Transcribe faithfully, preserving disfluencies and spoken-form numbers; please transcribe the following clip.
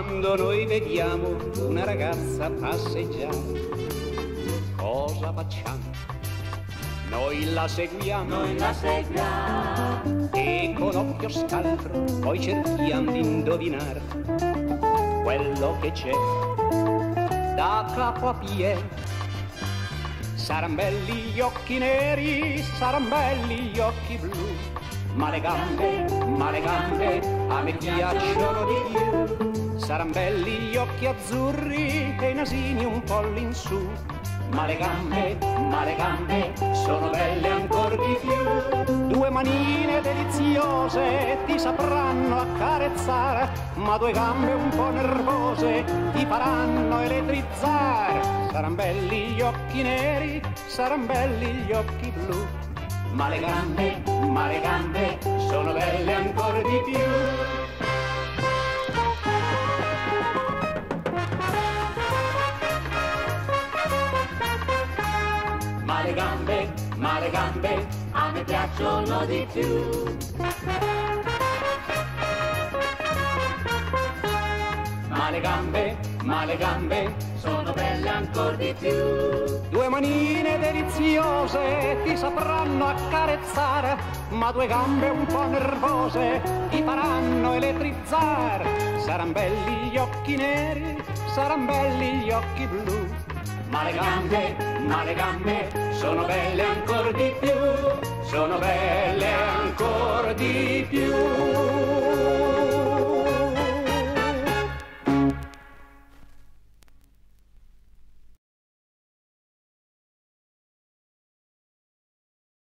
quando noi vediamo una ragazza passeggiare, cosa facciamo? Noi la seguiamo, noi la seguiamo e con occhio scaltro poi cerchiamo di indovinare quello che c'è da capo a piede. Saran belli gli occhi neri, saran belli gli occhi blu, ma le gambe, ma le gambe a me piacciono di più. Saran belli gli occhi azzurri e i nasini un po' all'insù, ma le gambe, ma le gambe sono belle ancor di più. Due manine deliziose ti sapranno accarezzare, ma due gambe un po' nervose ti faranno elettrizzare. Saran belli gli occhi neri, saran belli gli occhi blu, ma le gambe, ma le gambe sono belle ancor di più. Ma le gambe, ma le gambe a me piacciono di più. Ma le gambe, ma le gambe sono belle ancor di più. Due manine deliziose ti sapranno accarezzare, ma due gambe un po' nervose ti faranno elettrizzare. Saran belli gli occhi neri, saran belli gli occhi blu, ma le gambe, ma le gambe sono belle ancor di più, sono belle ancor di più.